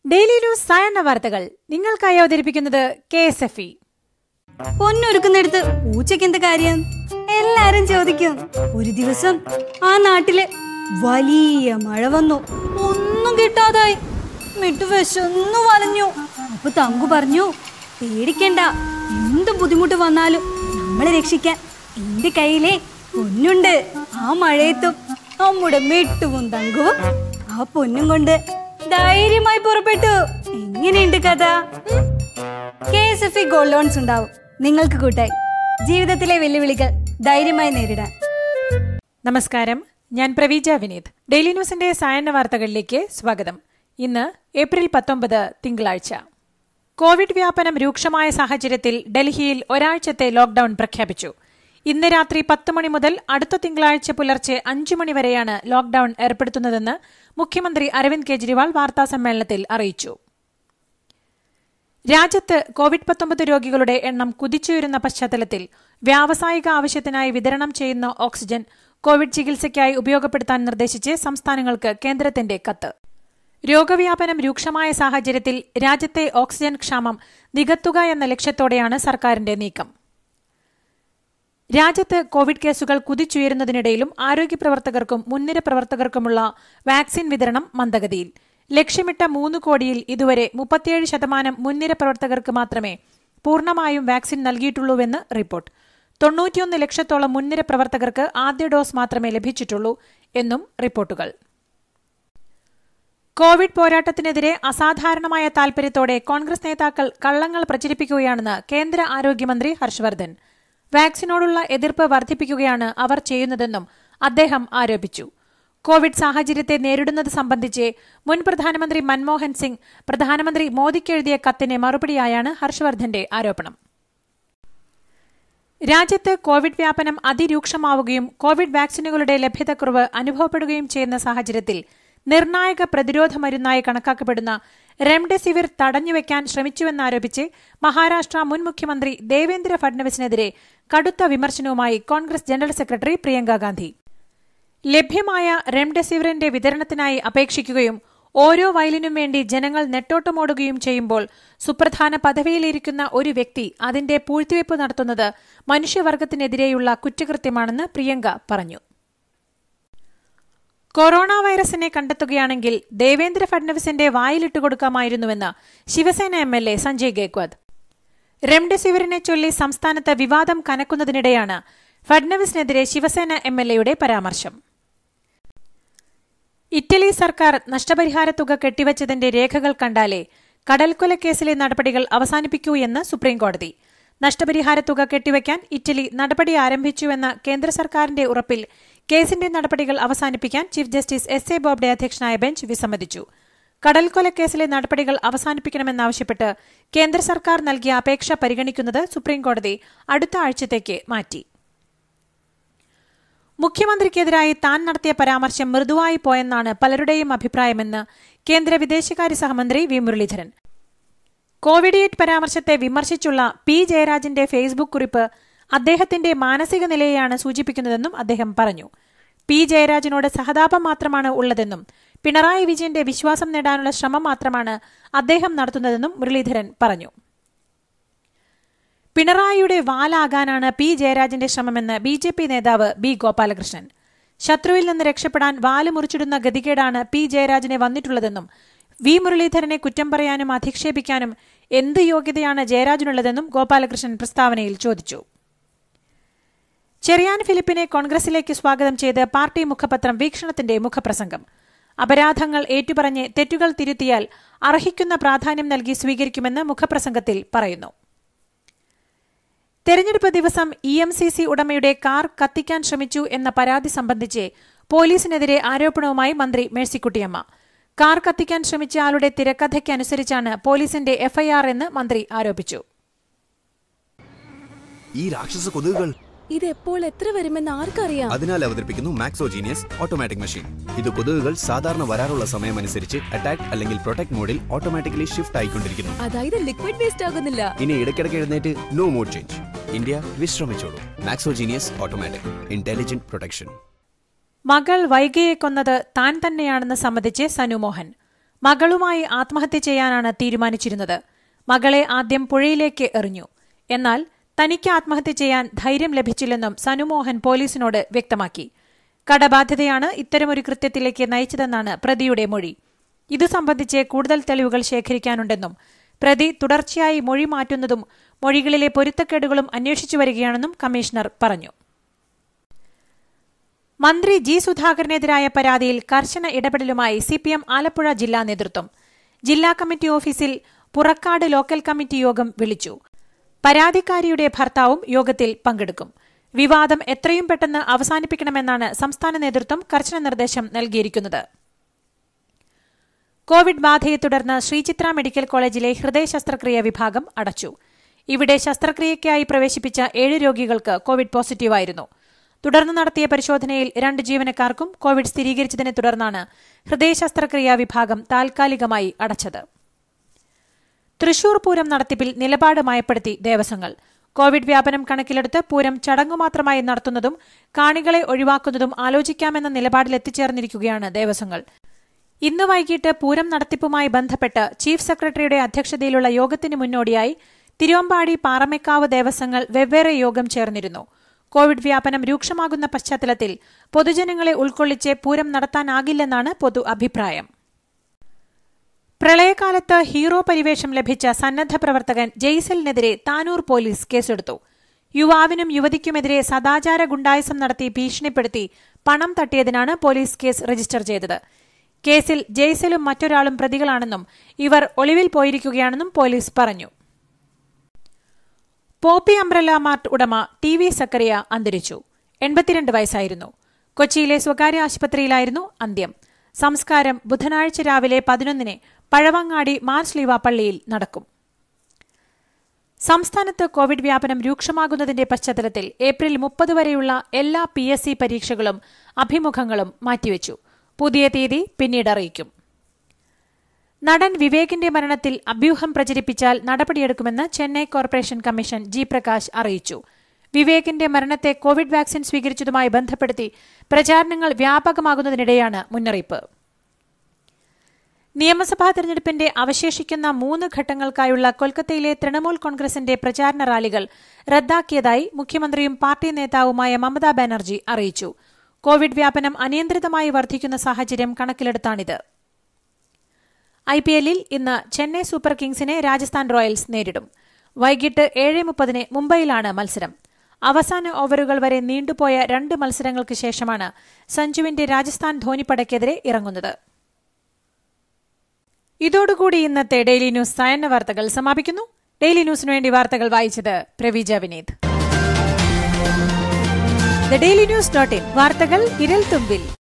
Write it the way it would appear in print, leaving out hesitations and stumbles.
Daily news സായന്ന വാർത്തകൾ നിങ്ങൾക്കായി അവതരിപ്പിക്കുന്നത് KSFE. പൊന്നൊരുക്കുന്നിടത്ത് പൂച്ചയ്ക്ക് എന്ത് കാര്യം? എല്ലാരും ചോദിക്കും. ഒരു ദിവസം ആ നാട്ടില് വലിയ മഴ വന്നു, ഒന്നും കിട്ടാതായി. മിട്ടു വിശന്നു വലഞ്ഞു. അപ്പൊ തങ്കു പറഞ്ഞു, പേടിക്കണ്ട, എന്ത് ബുദ്ധിമുട്ട് വന്നാലും നമ്മളെ രക്ഷിക്കാൻ എന്റെ കയ്യിലെ പൊന്നുണ്ട്. ആ മഴയത്തും നമ്മുടെ മിട്ടുവും തങ്കുവും ആ പൊന്നും കൊണ്ട് ധൈര്യമായി പുറപ്പെട്ടു. എങ്ങനെയുണ്ട് കഥ? KSFE ഗോൾഡ് ലോൺസ് ഉണ്ടാവും നിങ്ങൾക്ക് കൂട്ടായി ജീവിതത്തിലെ വെല്ലുവിളികൾ ധൈര്യമായി നേരിടാൻ. നമസ്കാരം, ഞാൻ പ്രവീജ വിനീത്. ഡെയിലി ന്യൂസിന്റെ സായന്ന വാർത്തകളിലേക്ക് സ്വാഗതം. ഇന്ന് ഏപ്രിൽ 19 തിങ്കളാഴ്ച. കോവിഡ് വ്യാപനം രൂക്ഷമായ സാഹചര്യത്തിൽ ഡൽഹിയിൽ ഒരാഴ്ചത്തെ ലോക്ഡൌൺ പ്രഖ്യാപിച്ചു. ഇന്ന് രാത്രി 10 മണി മുതൽ അടുത്ത തിങ്കളാഴ്ച പുലർച്ചെ 5 മണി വരെയാണ് ലോക്ഡൌൺ ഏർപ്പെടുത്തുന്നതെന്ന് മുഖ്യമന്ത്രി അരവിന്ദ് കെജ്രിവാൾ വാർത്താസമ്മേളനത്തിൽ അറിയിച്ചു. രാജ്യത്ത് കോവിഡ്-19 രോഗികളുടെ എണ്ണം കുതിച്ചുയരുന്ന പശ്ചാത്തലത്തിൽ വ്യാവസായിക ആവശ്യത്തിനായി വിതരണം ചെയ്യുന്ന ഓക്സിജൻ കോവിഡ് ചികിത്സയ്ക്കായി ഉപയോഗപ്പെടുത്താൻ നിർദ്ദേശിച്ച് സംസ്ഥാനങ്ങൾക്ക് കേന്ദ്രത്തിന്റെ കത്ത്. രോഗവ്യാപനം രൂക്ഷമായ സാഹചര്യത്തിൽ രാജ്യത്തെ ഓക്സിജൻ ക്ഷാമം നികത്തുക എന്ന ലക്ഷ്യത്തോടെയാണ് സർക്കാരിന്റെ നീക്കം. രാജ്യത്ത് കോവിഡ് കേസുകൾ കുതിച്ചുയരുന്നതിനിടയിലും ആരോഗ്യപ്രവർത്തകർക്കും മുൻനിര പ്രവർത്തകർക്കുമുള്ള വാക്സിൻ വിതരണം മന്ദഗതിയിൽ. ലക്ഷ്യമിട്ട 3 കോടിയിൽ ഇതുവരെ 37% മുൻനിര പ്രവർത്തകർക്ക് മാത്രമേ പൂർണ്ണമായും വാക്സിൻ നൽകിയിട്ടുള്ളൂവെന്ന് റിപ്പോർട്ട്. 91 ലക്ഷത്തോളം മുൻനിര പ്രവർത്തകർക്ക് ആദ്യ ഡോസ് മാത്രമേ ലഭിച്ചിട്ടുള്ളൂ എന്നും റിപ്പോർട്ടുകൾ. കോവിഡ് പോരാട്ടത്തിനെതിരെ അസാധാരണമായ താൽപര്യത്തോടെ കോൺഗ്രസ് നേതാക്കൾ കള്ളങ്ങൾ പ്രചരിപ്പിക്കുകയാണെന്ന് കേന്ദ്ര ആരോഗ്യമന്ത്രി ഹർഷവർദ്ധൻ. വാക്സിനോടുള്ള എതിർപ്പ് വർദ്ധിപ്പിക്കുകയാണ് അവർ ചെയ്യുന്നതെന്നും അദ്ദേഹം ആരോപിച്ചു. കോവിഡ് സാഹചര്യത്തെ നേരിടുന്നത് സംബന്ധിച്ച് മുൻ പ്രധാനമന്ത്രി മൻമോഹൻ സിംഗ് പ്രധാനമന്ത്രി മോദിക്ക് എഴുതിയ കത്തിന് മറുപടിയായാണ് ഹർഷവർദ്ധന്റെ ആരോപണം. രാജ്യത്ത് കോവിഡ് വ്യാപനം അതിരൂക്ഷമാവുകയും കോവിഡ് വാക്സിനുകളുടെ ലഭ്യതക്കുറവ് അനുഭവപ്പെടുകയും ചെയ്യുന്ന സാഹചര്യത്തിൽ നിർണായക പ്രതിരോധ മരുന്നായി കണക്കാക്കപ്പെടുന്ന റെംഡെസിവിർ തടഞ്ഞുവെക്കാൻ ശ്രമിച്ചുവെന്നാരോപിച്ച് മഹാരാഷ്ട്ര മുൻ മുഖ്യമന്ത്രി ദേവേന്ദ്ര ഫഡ്നവിസിനെതിരെ കടുത്ത വിമർശനവുമായി Congress general secretary Priyanka Gandhi. ലഭ്യമായ റെംഡെസിവിറിന്റെ വിതരണത്തിനായി അപേക്ഷിക്കുകയും ഓരോ വയലിനും വേണ്ടി ജനങ്ങൾ നെട്ടോട്ടമോടുകയും ചെയ്യുമ്പോൾ സുപ്രധാന പദവിയിലിരിക്കുന്ന ഒരു വ്യക്തി അതിന്റെ പൂഴ്ത്തിവയ്പ് നടത്തുന്നത് മനുഷ്യവർഗത്തിനെതിരെയുള്ള കുറ്റകൃത്യമാണെന്ന് പ്രിയങ്ക പറഞ്ഞു. കൊറോണ വൈറസിനെ കണ്ടെത്തുകയാണെങ്കിൽ ദേവേന്ദ്ര ഫഡ്നവിസിന്റെ വായിലിട്ടുകൊടുക്കാമായിരുന്നുവെന്ന് ശിവസേന MLA സഞ്ജയ് ഗേക്വാദ്. റെംഡെസിവിറിനെ ചൊല്ലി സംസ്ഥാനത്ത് വിവാദം കനക്കുന്നതിനിടെയാണ് ഫഡ്നവിസിനെതിരെ ശിവസേന MLAയുടെ പരാമർശം. ഇറ്റലി സർക്കാർ നഷ്ടപരിഹാര തുക കെട്ടിവച്ചതിന്റെ രേഖകൾ കണ്ടാലേ കടൽക്കൊലക്കേസിലെ നടപടികൾ അവസാനിപ്പിക്കൂ എന്ന് സുപ്രീംകോടതി. നഷ്ടപരിഹാര തുക കെട്ടിവയ്ക്കാൻ ഇറ്റലി നടപടി ആരംഭിച്ചുവെന്ന കേന്ദ്ര സർക്കാരിന്റെ ഉറപ്പിൽ കേസിന്റെ നടപടികൾ അവസാനിപ്പിക്കാൻ ചീഫ് ജസ്റ്റിസ് SA ബോബ്ഡെ അധ്യക്ഷനായ ബെഞ്ച് വിസമ്മതിച്ചു. കടൽക്കൊലക്കേസിലെ നടപടികൾ അവസാനിപ്പിക്കണമെന്നാവശ്യപ്പെട്ട് കേന്ദ്ര സർക്കാർ നൽകിയ അപേക്ഷ പരിഗണിക്കുന്നത് സുപ്രീംകോടതി അടുത്ത ആഴ്ചത്തേക്ക് മാറ്റി. മുഖ്യമന്ത്രിക്കെതിരായി താൻ നടത്തിയ പരാമർശം മൃദുവായി പോയെന്നാണ് പലരുടെയും അഭിപ്രായമെന്ന് കേന്ദ്ര വിദേശകാര്യ സഹമന്ത്രി വി മുരളീധരൻ. കോവിഡ് പരാമർശത്തെ വിമർശിച്ചുള്ള P ജയരാജന്റെ ഫേസ്ബുക്ക് കുറിപ്പ് അദ്ദേഹത്തിന്റെ മാനസിക നിലയെയാണ് സൂചിപ്പിക്കുന്നതെന്നും അദ്ദേഹം പറഞ്ഞു. P ജയരാജനോട് സഹതാപം മാത്രമാണ് ഉള്ളതെന്നും പിണറായി വിജയന്റെ വിശ്വാസം നേടാനുള്ള ശ്രമം മാത്രമാണ് അദ്ദേഹം നടത്തുന്നതെന്നും മുരളീധരൻ പറഞ്ഞു. പിണറായിയുടെ വാലാകാനാണ് P ജയരാജന്റെ ശ്രമമെന്ന് BJP നേതാവ് B ഗോപാലകൃഷ്ണൻ. ശത്രുവിൽ നിന്ന് രക്ഷപ്പെടാൻ വാല് മുറിച്ചിടുന്ന ഗതികേടാണ് P ജയരാജനെ വന്നിട്ടുള്ളതെന്നും വി മുരളീധരനെ കുറ്റം പറയാനും അധിക്ഷേപിക്കാനും എന്ത് യോഗ്യതയാണ് ജയരാജനുള്ളതെന്നും ഗോപാലകൃഷ്ണൻ പ്രസ്താവനയിൽ ചോദിച്ചു. ചെറിയാൻ ഫിലിപ്പിനെ കോൺഗ്രസിലേക്ക് സ്വാഗതം ചെയ്ത് പാർട്ടി മുഖപത്രം വീക്ഷണത്തിന്റെ മുഖപ്രസംഗം. അപരാധങ്ങൾ ഏറ്റുപറഞ്ഞ് തെറ്റുകൾ തിരുത്തിയാൽ അർഹിക്കുന്ന പ്രാധാന്യം നൽകി സ്വീകരിക്കുമെന്ന് മുഖപ്രസംഗത്തിൽ പറയുന്നു. തെരഞ്ഞെടുപ്പ് ദിവസം EMCC ഉടമയുടെ കാർ കത്തിക്കാൻ ശ്രമിച്ചു എന്ന പരാതി സംബന്ധിച്ച് പോലീസിനെതിരെ ആരോപണവുമായി മന്ത്രി മേഴ്സിക്കുട്ടിയമ്മ. കാർ കത്തിക്കാൻ ശ്രമിച്ച ആളുടെ തിരക്കഥയ്ക്കനുസരിച്ചാണ് പോലീസിന്റെ FIR എന്ന് മന്ത്രി ആരോപിച്ചു. ഈ രാക്ഷസ കൊതുകുകൾ ഇത് എപ്പോൾ എത്ര വരുമെന്ന് ആർക്കറിയാം. അതിനാൽ അവതരിപ്പിക്കുന്നു മാക്സോജീനിയസ് ഓട്ടോമാറ്റിക് മെഷീൻ. ഇത് കൊതുകുകൾ സാധാരണ വരാറുള്ള സമയമനുസരിച്ച് അറ്റാക്ക് അല്ലെങ്കിൽ പ്രൊട്ടക്ട് മോഡിൽ ഓട്ടോമാറ്റിക്കലി ഷിഫ്റ്റ് ആയിക്കൊണ്ടിരിക്കുന്നു. അതായത് ലിക്വിഡ് വേസ്റ്റ് ആകുന്നില്ല. ഇനി ഇടയ്ക്കിടയ്ക്ക് എഴുന്നേറ്റ് നോ മോഡ് ചേഞ്ച്. ഇന്ത്യ വിശ്രമിച്ചോളൂ. Maxo Genius automatic intelligent protection. മകൾ വൈഗയെ കൊന്നത് താൻ തന്നെയാണെന്ന് സമ്മതിച്ച് സനു മോഹൻ. മകളുമായി ആത്മഹത്യ ചെയ്യാനാണ് തീരുമാനിച്ചിരുന്നത്. മകളെ ആദ്യം പുഴയിലേക്ക് എറിഞ്ഞു. എന്നാൽ തനിക്ക് ആത്മഹത്യ ചെയ്യാൻ ധൈര്യം ലഭിച്ചില്ലെന്നും സനുമോഹൻ പോലീസിനോട് വ്യക്തമാക്കി. കടബാധ്യതയാണ് ഇത്തരമൊരു കൃത്യത്തിലേക്ക് നയിച്ചതെന്നാണ് പ്രതിയുടെ മൊഴി. ഇതു സംബന്ധിച്ച് കൂടുതൽ തെളിവുകൾ ശേഖരിക്കാനുണ്ടെന്നും പ്രതി തുടർച്ചയായി മൊഴി മാറ്റുന്നതും മൊഴികളിലെ പൊരുത്തക്കേടുകളും അന്വേഷിച്ചു വരികയാണെന്നും കമ്മീഷണർ പറഞ്ഞു. മന്ത്രി ജി സുധാകരനെതിരായ പരാതിയിൽ കർശന ഇടപെടലുമായി സിപിഎം ആലപ്പുഴ ജില്ലാ നേതൃത്വം ജില്ലാ കമ്മിറ്റി ഓഫീസിൽ പുറക്കാട് ലോക്കൽ കമ്മിറ്റി യോഗം വിളിച്ചു. പരാതിക്കാരിയുടെ ഭർത്താവും യോഗത്തിൽ പങ്കെടുക്കും. വിവാദം എത്രയും പെട്ടെന്ന് അവസാനിപ്പിക്കണമെന്നാണ് സംസ്ഥാന നേതൃത്വം കർശന നിർദ്ദേശം നൽകിയിരിക്കുന്നത്. കോവിഡ് ബാധയെ തുടർന്ന് ശ്രീചിത്ര മെഡിക്കൽ കോളേജിലെ ഹൃദയ ശസ്ത്രക്രിയ വിഭാഗം അടച്ചു. ഇവിടെ ശസ്ത്രക്രിയയ്ക്കായി പ്രവേശിപ്പിച്ച 7 രോഗികൾക്ക് കോവിഡ് പോസിറ്റീവായിരുന്നു. തുടർന്ന് നടത്തിയ പരിശോധനയിൽ 2 ജീവനക്കാർക്കും കോവിഡ് സ്ഥിരീകരിച്ചതിനെ തുടർന്നാണ് ഹൃദയ ശസ്ത്രക്രിയാ വിഭാഗം താൽക്കാലികമായി അടച്ചത്. തൃശൂർ പൂരം നടത്തിപ്പിൽ നിലപാട് മയപ്പെടുത്തി ദേവസ്വങ്ങൾ. കോവിഡ് വ്യാപനം കണക്കിലെടുത്ത് പൂരം ചടങ്ങുമാത്രമായി നടത്തുന്നതും കാണികളെ ഒഴിവാക്കുന്നതും ആലോചിക്കാമെന്ന നിലപാടിലെത്തിച്ചേർന്നിരിക്കുകയാണ് ദേവസ്വങ്ങൾ. ഇന്ന് വൈകിട്ട് പൂരം നടത്തിപ്പുമായി ബന്ധപ്പെട്ട് ചീഫ് സെക്രട്ടറിയുടെ അധ്യക്ഷതയിലുള്ള യോഗത്തിന് മുന്നോടിയായി തിരുവമ്പാടി പാറമേക്കാവ് ദേവസ്വങ്ങൾ വെവ്വേറെ യോഗം ചേർന്നിരുന്നു. കോവിഡ് വ്യാപനം രൂക്ഷമാകുന്ന പശ്ചാത്തലത്തിൽ പൊതുജനങ്ങളെ ഉൾക്കൊള്ളിച്ച് പൂരം നടത്താനാകില്ലെന്നാണ് പൊതു അഭിപ്രായം. പ്രളയകാലത്ത് ഹീറോ പരിവേഷം ലഭിച്ച സന്നദ്ധ പ്രവർത്തകൻ ജെയ്സലിനെതിരെ താനൂർ പോലീസ് കേസെടുത്തു. യുവാവിനും യുവതിക്കുമെതിരെ സദാചാര ഗുണ്ടായിസം നടത്തി ഭീഷണിപ്പെടുത്തി പണം തട്ടിയതിനാണ് പോലീസ് കേസ് രജിസ്റ്റർ ചെയ്തത്. കേസിൽ ജെയ്സലും മറ്റൊരാളും പ്രതികളാണെന്നും ഇവർ ഒളിവിൽ പോയിരിക്കുകയാണെന്നും പോലീസ് പറഞ്ഞു. പോപ്പി അംബ്രല്ല മാർട്ട് ഉടമ ടി വി സക്കറിയ അന്തരിച്ചു. 82 വയസ്സായിരുന്നു. കൊച്ചിയിലെ സ്വകാര്യ ആശുപത്രിയിലായിരുന്നു അന്ത്യം. സംസ്കാരം ബുധനാഴ്ച രാവിലെ 11-ന് പഴവങ്ങാടി മാർസ്ലീവ പള്ളിയിൽ നടക്കും. സംസ്ഥാനത്ത് കോവിഡ് വ്യാപനം രൂക്ഷമാകുന്നതിന്റെ പശ്ചാത്തലത്തിൽ ഏപ്രിൽ 30 വരെയുള്ള എല്ലാ PSC പരീക്ഷകളും അഭിമുഖങ്ങളും മാറ്റിവെച്ചു. പുതിയ തീയതി പിന്നീട് അറിയിക്കും. നടൻ വിവേകിന്റെ മരണത്തിൽ അഭ്യൂഹം പ്രചരിപ്പിച്ചാൽ നടപടിയെടുക്കുമെന്ന് Chennai corporation commission G Prakash അറിയിച്ചു. വിവേകിന്റെ മരണത്തെ കോവിഡ് വാക്സിൻ സ്വീകരിച്ചതുമായി ബന്ധപ്പെടുത്തി പ്രചാരണങ്ങൾ വ്യാപകമാകുന്നതിനിടെയാണ് മുന്നറിയിപ്പ്. നിയമസഭാ തെരഞ്ഞെടുപ്പിന്റെ അവശേഷിക്കുന്ന 3 ഘട്ടങ്ങൾക്കായുള്ള കൊൽക്കത്തയിലെ തൃണമൂൽ കോൺഗ്രസിന്റെ പ്രചാരണ റാലികൾ റദ്ദാക്കിയതായി മുഖ്യമന്ത്രിയും പാർട്ടി നേതാവുമായ മമതാ ബാനർജി അറിയിച്ചു. കോവിഡ് വ്യാപനം അനിയന്ത്രിതമായി വർദ്ധിക്കുന്ന സാഹചര്യം കണക്കിലെടുത്താണിത്. IPL-ൽ ഇന്ന് ചെന്നൈ സൂപ്പർ കിങ്സിനെ രാജസ്ഥാൻ റോയൽസ് നേരിടും. വൈകിട്ട് 7:30-ന് മുംബൈയിലാണ് മത്സരം. അവസാന ഓവറുകൾ വരെ നീണ്ടുപോയ 2 മത്സരങ്ങൾക്ക് ശേഷമാണ് സഞ്ജുവിന്റെ രാജസ്ഥാൻ ധോനിപ്പടയ്ക്കെതിരെ ഇറങ്ങുന്നത്. ഇതോടുകൂടി ഇന്നത്തെ ഡെയിലി ന്യൂസ് സായന്ന വാർത്തകൾ സമാപിക്കുന്നു. ഡെയിലി ന്യൂസിനു വേണ്ടി വാർത്തകൾ വായിച്ചത് Praveeja Vineeth. The Daily News.in വാർത്തകൾ വിരൽ തുമ്പിൽ.